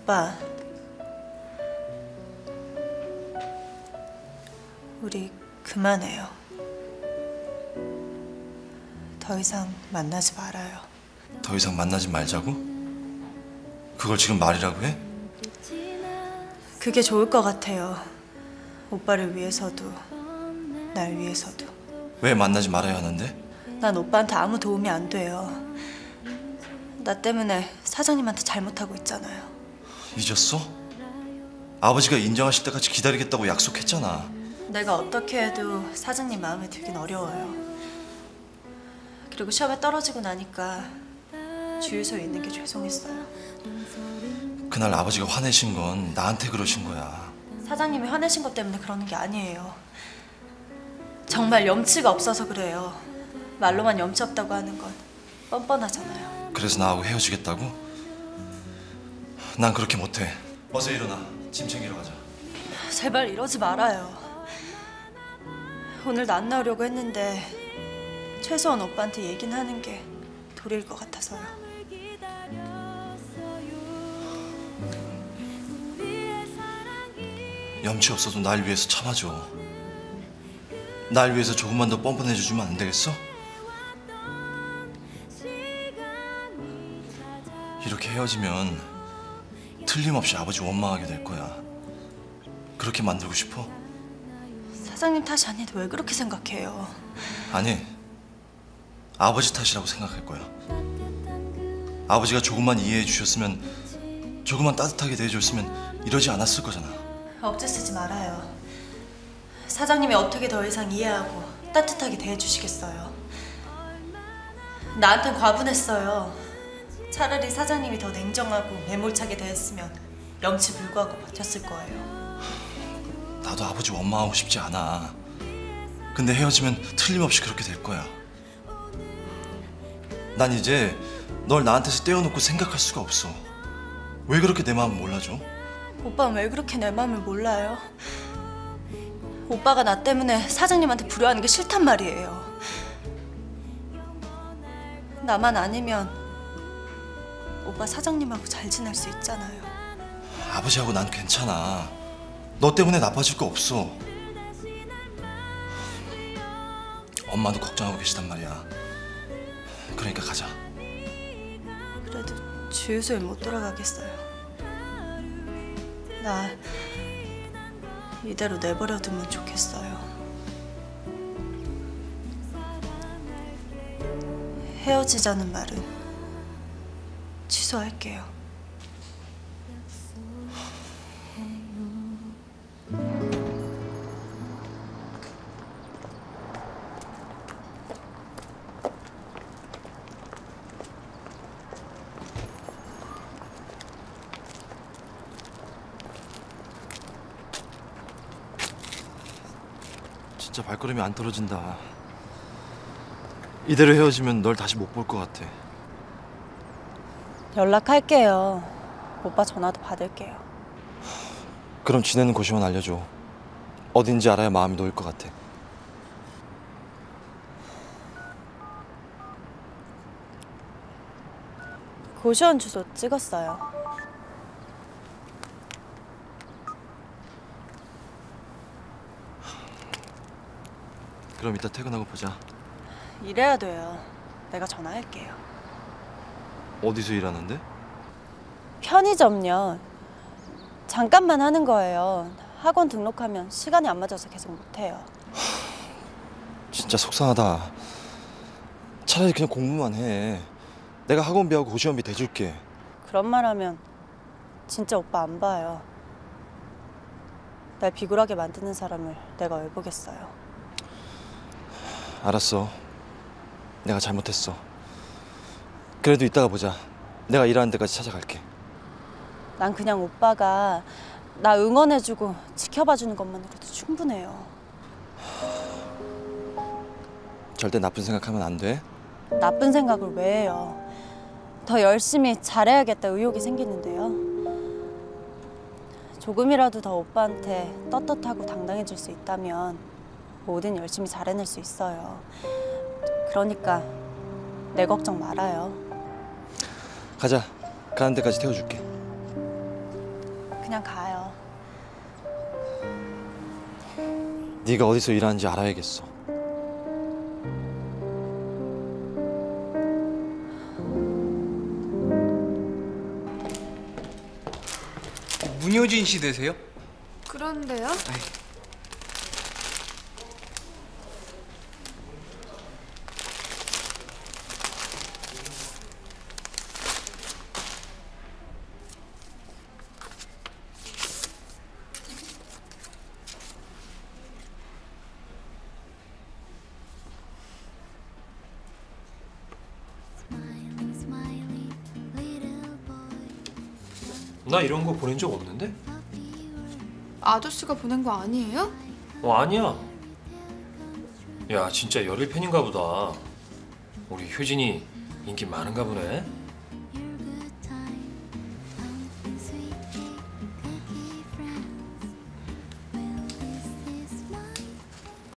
오빠, 우리 그만해요. 더 이상 만나지 말아요. 더 이상 만나지 말자고? 그걸 지금 말이라고 해? 그게 좋을 것 같아요. 오빠를 위해서도 날 위해서도. 왜 만나지 말아야 하는데? 난 오빠한테 아무 도움이 안 돼요. 나 때문에 사장님한테 잘못하고 있잖아요. 잊었어? 아버지가 인정하실 때까지 기다리겠다고 약속했잖아. 내가 어떻게 해도 사장님 마음에 들긴 어려워요. 그리고 시험에 떨어지고 나니까 주유소에 있는 게 죄송했어요. 그날 아버지가 화내신 건 나한테 그러신 거야. 사장님이 화내신 것 때문에 그러는 게 아니에요. 정말 염치가 없어서 그래요. 말로만 염치 없다고 하는 건 뻔뻔하잖아요. 그래서 나하고 헤어지겠다고? 난 그렇게 못해. 어서 일어나. 짐 챙기러 가자. 제발 이러지 말아요. 오늘도 안 나오려고 했는데 최소한 오빠한테 얘기는 하는 게 도리일 것 같아서요. 염치 없어도 날 위해서 참아줘. 날 위해서 조금만 더 뻔뻔해져주면 안 되겠어? 이렇게 헤어지면 틀림없이 아버지 원망하게 될 거야. 그렇게 만들고 싶어? 사장님 탓이 아닌데 왜 그렇게 생각해요? 아니, 아버지 탓이라고 생각할 거야. 아버지가 조금만 이해해 주셨으면, 조금만 따뜻하게 대해줬으면 이러지 않았을 거잖아. 억지 쓰지 말아요. 사장님이 어떻게 더 이상 이해하고 따뜻하게 대해주시겠어요. 나한텐 과분했어요. 차라리 사장님이 더 냉정하고 매몰차게 대했으면 염치불구하고 버텼을 거예요. 나도 아버지 원망하고 싶지 않아. 근데 헤어지면 틀림없이 그렇게 될 거야. 난 이제 널 나한테서 떼어놓고 생각할 수가 없어. 왜 그렇게 내 마음 몰라줘? 오빠는 왜 그렇게 내 마음을 몰라요? 오빠가 나 때문에 사장님한테 불효하는 게 싫단 말이에요. 나만 아니면 오빠 사장님하고 잘 지낼 수 있잖아요. 아버지하고 난 괜찮아. 너 때문에 나빠질 거 없어. 엄마도 걱정하고 계시단 말이야. 그러니까 가자. 그래도 주유소에 못 돌아가겠어요. 나 이대로 내버려두면 좋겠어요. 헤어지자는 말은 취소할게요. 진짜 발걸음이 안 떨어진다. 이대로 헤어지면 널 다시 못 볼 것 같아. 연락할게요. 오빠 전화도 받을게요. 그럼 지내는 곳이만 알려줘. 어딘지 알아야 마음이 놓일 것 같아. 고시원 주소 찍었어요. 그럼 이따 퇴근하고 보자. 이래야 돼요. 내가 전화할게요. 어디서 일하는데? 편의점요. 잠깐만 하는 거예요. 학원 등록하면 시간이 안 맞아서 계속 못해요. 진짜 속상하다. 차라리 그냥 공부만 해. 내가 학원비하고 고시원비 대줄게. 그런 말 하면 진짜 오빠 안 봐요. 날 비굴하게 만드는 사람을 내가 왜 보겠어요. 알았어. 내가 잘못했어. 그래도 이따가 보자. 내가 일하는 데까지 찾아갈게. 난 그냥 오빠가 나 응원해주고 지켜봐주는 것만으로도 충분해요. 절대 나쁜 생각하면 안 돼. 나쁜 생각을 왜 해요? 더 열심히 잘해야겠다 의욕이 생기는데요. 조금이라도 더 오빠한테 떳떳하고 당당해질 수 있다면 뭐든 열심히 잘해낼 수 있어요. 그러니까 내 걱정 말아요. 가자. 가는 데까지 태워줄게. 그냥 가요. 네가 어디서 일하는지 알아야겠어. 문효진 씨 되세요? 그런데요? 나 이런 거 보낸 적 없는데? 아저씨가 보낸 거 아니에요? 아니야. 야, 진짜 열일 팬인가 보다. 우리 효진이 인기 많은가 보네.